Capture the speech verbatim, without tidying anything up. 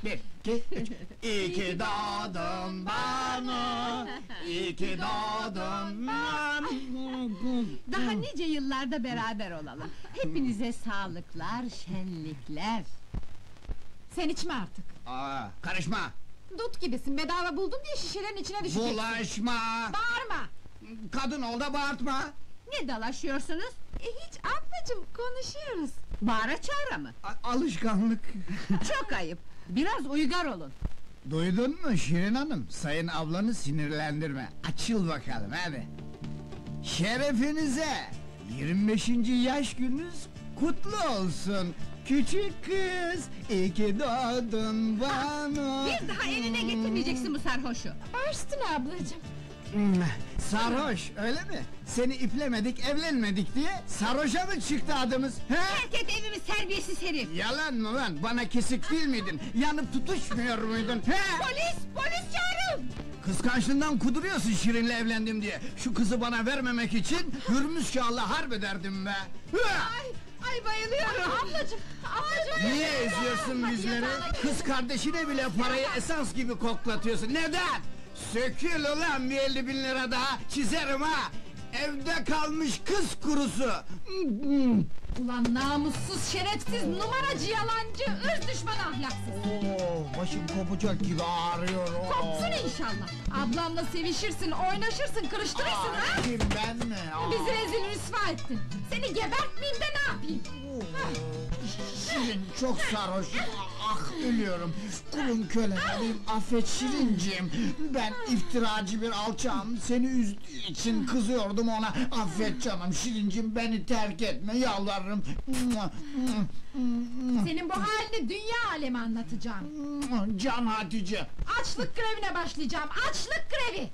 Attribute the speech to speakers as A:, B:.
A: Bir, iki, üç. İyi ki doğdun bana, iyi ki doğdun bana.
B: Daha nice yıllarda beraber olalım. Hepinize sağlıklar, şenlikler.
C: Sen içme artık.
A: Aa, karışma,
C: Dut gibisin, bedava buldum diye şişelerin içine düşeceksin.
A: bulaşma.
C: Bağırma!
A: Kadın ol da bağırtma.
B: Ne dalaşıyorsunuz?
C: E hiç ablacığım, konuşuyoruz.
B: Bağıra çağıra mı?
A: A- alışkanlık.
B: Çok ayıp. Biraz uygar olun.
A: Duydun mu Şirin Hanım? Sayın ablanı sinirlendirme. Açıl bakalım hadi. Şerefinize yirmi beşinci yaş gününüz kutlu olsun. Küçük kız, iyi ki doğdun bana.
B: Bir daha eline getirmeyeceksin bu sarhoşu.
C: Baş üstüne ablacığım.
A: Hmm, Sarhoş öyle mi? Seni iplemedik, evlenmedik diye sarhoşa mı çıktı adımız? He?
B: Terk et evimi terbiyesiz herif!
A: Yalan mı lan? Bana kesik değil miydin? Yanıp tutuşmuyor muydun? He?
B: Polis! Polis çağırın!
A: Kıskançlığından kuduruyorsun Şirin'le evlendim diye. Şu kızı bana vermemek için Hürmüz Kağan'la harp ederdim be. Hı!
B: Ay! Ay bayılıyorum!
C: Ablacığım, ablacığım!
A: Niye eziyorsun bizleri? Kız kardeşine bile parayı esans gibi koklatıyorsun. Neden? Sökül ulan bir elli bin lira daha çizerim ha! Evde kalmış kız kurusu!
C: Ulan namussuz, şerefsiz, numaracı, yalancı, ırz düşmanı, ahlaksız!
A: Oo, başım kopacak gibi ağrıyor. oo.
C: Kopsun inşallah! Ablamla sevişirsin, oynaşırsın, kırıştırırsın ha!
A: Kim ben mi? Aa.
C: Bizi rezil rüsva ettin! Seni gebertmeyeyim de ne yapayım?
A: Şirin çok sarhoş. Ah ölüyorum. Kulun köleleriyim. Affet Şirinciğim. Ben iftiracı bir alçağım. Seni üzdüğü için kızıyordum ona. Affet canım Şirinciğim, beni terk etme yalvarırım.
C: Senin bu halini dünya alemi anlatacağım!
A: Can Hatice.
C: Açlık grevine başlayacağım, açlık grevi!